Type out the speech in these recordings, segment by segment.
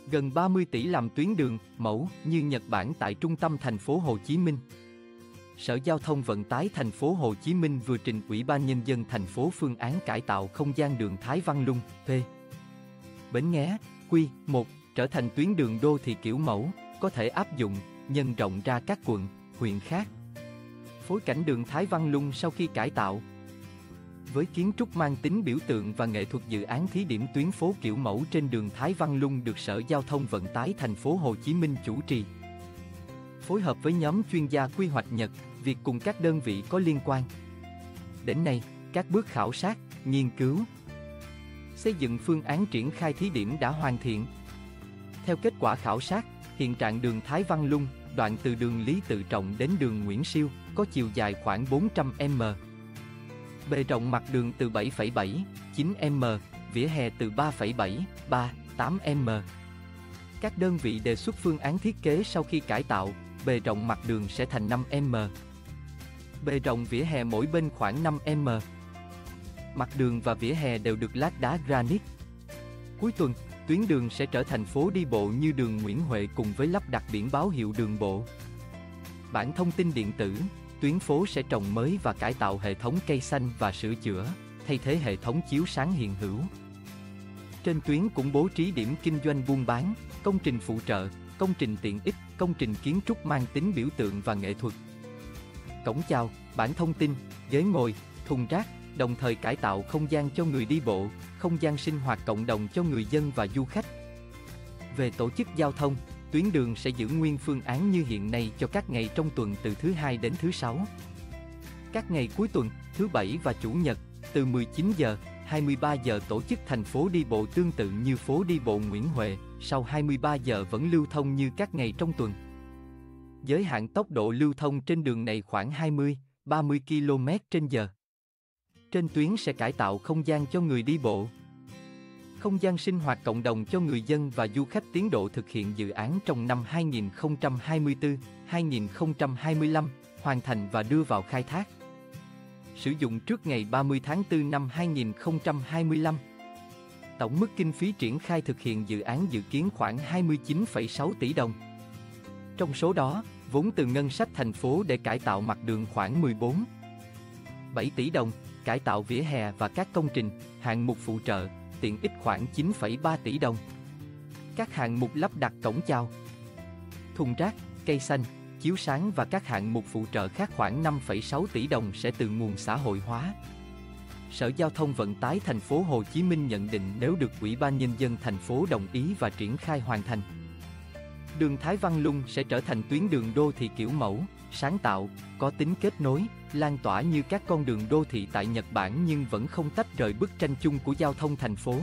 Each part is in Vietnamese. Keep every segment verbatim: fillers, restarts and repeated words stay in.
gần ba mươi tỷ làm tuyến đường, mẫu, như Nhật Bản tại trung tâm thành phố Hồ Chí Minh. Sở Giao thông Vận tải thành phố Hồ Chí Minh vừa trình Ủy ban Nhân dân thành phố phương án cải tạo không gian đường Thái Văn Lung, P. Bến Nghé, Q một, trở thành tuyến đường đô thị kiểu mẫu, có thể áp dụng, nhân rộng ra các quận, huyện khác. Phối cảnh đường Thái Văn Lung sau khi cải tạo. Với kiến trúc mang tính biểu tượng và nghệ thuật, dự án thí điểm tuyến phố kiểu mẫu trên đường Thái Văn Lung được Sở Giao thông Vận tải thành phố Hồ Chí Minh chủ trì. Phối hợp với nhóm chuyên gia quy hoạch Nhật, Việt cùng các đơn vị có liên quan. Đến nay, các bước khảo sát, nghiên cứu, xây dựng phương án triển khai thí điểm đã hoàn thiện. Theo kết quả khảo sát, hiện trạng đường Thái Văn Lung, đoạn từ đường Lý Tự Trọng đến đường Nguyễn Siêu, có chiều dài khoảng bốn trăm mét, bề rộng mặt đường từ bảy phẩy bảy chín mét, vỉa hè từ ba phẩy bảy ba tám mét. Các đơn vị đề xuất phương án thiết kế sau khi cải tạo, bề rộng mặt đường sẽ thành năm mét. Bề rộng vỉa hè mỗi bên khoảng năm mét. Mặt đường và vỉa hè đều được lát đá granite. Cuối tuần, tuyến đường sẽ trở thành phố đi bộ như đường Nguyễn Huệ cùng với lắp đặt biển báo hiệu đường bộ. Bản thông tin điện tử, tuyến phố sẽ trồng mới và cải tạo hệ thống cây xanh và sửa chữa, thay thế hệ thống chiếu sáng hiện hữu. Trên tuyến cũng bố trí điểm kinh doanh buôn bán, công trình phụ trợ, công trình tiện ích, công trình kiến trúc mang tính biểu tượng và nghệ thuật. Cổng chào, bản thông tin, ghế ngồi, thùng rác, đồng thời cải tạo không gian cho người đi bộ, không gian sinh hoạt cộng đồng cho người dân và du khách. Về tổ chức giao thông, tuyến đường sẽ giữ nguyên phương án như hiện nay cho các ngày trong tuần từ thứ hai đến thứ sáu. Các ngày cuối tuần, thứ bảy và chủ nhật, từ mười chín giờ, hai mươi ba giờ tổ chức thành phố đi bộ tương tự như phố đi bộ Nguyễn Huệ, sau hai mươi ba giờ vẫn lưu thông như các ngày trong tuần. Giới hạn tốc độ lưu thông trên đường này khoảng hai mươi đến ba mươi ki lô mét trên giờ. Trên tuyến sẽ cải tạo không gian cho người đi bộ, không gian sinh hoạt cộng đồng cho người dân và du khách. Tiến độ thực hiện dự án trong năm hai nghìn không trăm hai mươi tư đến hai nghìn không trăm hai mươi lăm, hoàn thành và đưa vào khai thác. Sử dụng trước ngày ba mươi tháng tư năm hai nghìn không trăm hai mươi lăm. Tổng mức kinh phí triển khai thực hiện dự án dự kiến khoảng hai mươi chín phẩy sáu tỷ đồng. Trong số đó, vốn từ ngân sách thành phố để cải tạo mặt đường khoảng mười bốn phẩy bảy tỷ đồng, cải tạo vỉa hè và các công trình, hạng mục phụ trợ, tiện ích khoảng chín phẩy ba tỷ đồng. Các hạng mục lắp đặt cổng chào, thùng rác, cây xanh, chiếu sáng và các hạng mục phụ trợ khác khoảng năm phẩy sáu tỷ đồng sẽ từ nguồn xã hội hóa. Sở Giao thông Vận tải thành phố Hồ Chí Minh nhận định nếu được Ủy ban Nhân dân thành phố đồng ý và triển khai hoàn thành, đường Thái Văn Lung sẽ trở thành tuyến đường đô thị kiểu mẫu, sáng tạo, có tính kết nối, lan tỏa như các con đường đô thị tại Nhật Bản nhưng vẫn không tách rời bức tranh chung của giao thông thành phố.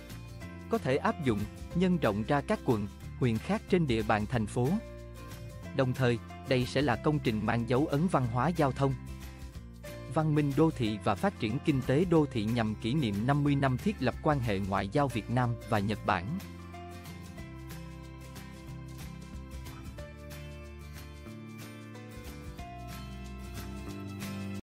Có thể áp dụng, nhân rộng ra các quận, huyện khác trên địa bàn thành phố. Đồng thời, đây sẽ là công trình mang dấu ấn văn hóa giao thông, văn minh đô thị và phát triển kinh tế đô thị nhằm kỷ niệm năm mươi năm thiết lập quan hệ ngoại giao Việt Nam và Nhật Bản.